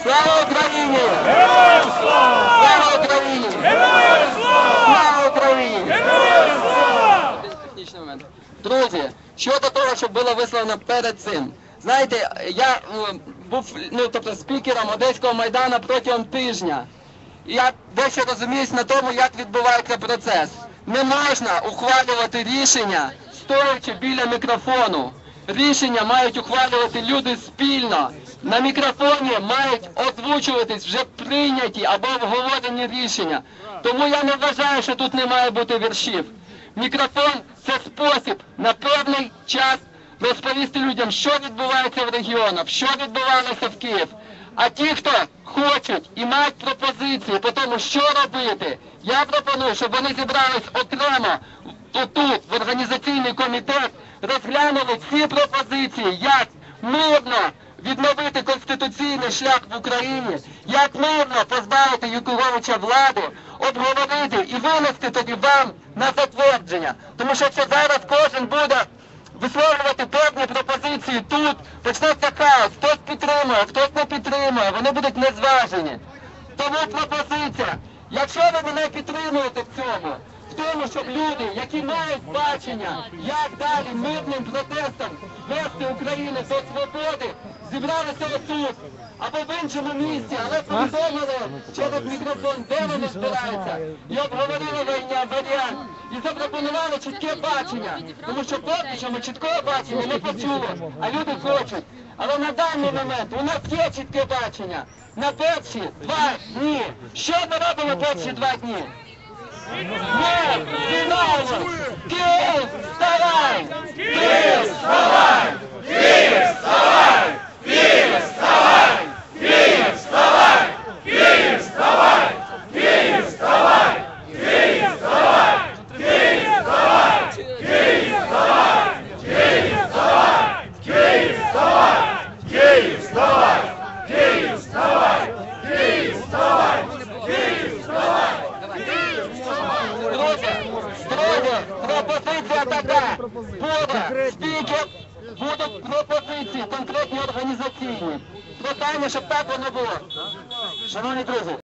Слава Україні! Героям слава! Слава Україні! Героям слава! Слава Україні! Героям слава! Технічний момент. Друзі, щодо того, що було висловлено перед цим. Знаєте, я був спікером Одеського Майдану протягом тижня. І я дещо розуміюсь на тому, як відбувається процес. Не можна ухвалювати рішення, стоячи біля мікрофону. Рішення мають ухвалювати люди спільно. На мікрофоні мають озвучуватись вже прийняті або обговорені рішення. Тому я не вважаю, що тут не має бути віршів. Мікрофон – це спосіб на певний час розповісти людям, що відбувається в регіонах, що відбувалося в Києві. А ті, хто хочуть і мають пропозиції по тому, що робити, я пропоную, щоб вони зібрались окремо тут, в організаційний комітет, розглянули ці пропозиції, як мирно відновити конституційний шлях в Україні, як мирно позбавити Януковича влади, обговорити і винести тоді вам на затвердження. Тому що якщо зараз кожен буде висловлювати певні пропозиції тут, почнеться хаос, хтось підтримує, хтось не підтримує, вони будуть незважені. Тому пропозиція, якщо ви мене підтримуєте в цьому, в тому, щоб люди, які мають бачення, як далі мирним протестом вести Україну до свободи, зібралися отут, або в іншому місці, але повідомили через мікрофон, де вони збираються, і обговорили варіант, і запропонували чітке бачення, тому що поки що ми чіткого бачення не почули, а люди хочуть. Але на даний момент у нас є чітке бачення на перші 2 дні. Що ми робимо перші 2 дні? Ми фінально! Київ, вставай! Київ, вставай! Київ, вставай! Київ, вставай! Київ, вставай! Київ, вставай! Київ, вставай! Київ, вставай! Київ, вставай! Київ, вставай! Київ, вставай! Київ, вставай! Київ, вставай! Київ, вставай! Київ, вставай! Київ, вставай! Друзі, пропозиція така. Буде спікер, будуть пропозиції, конкретні організаційні. Прохання, щоб так воно було. Шановні друзі.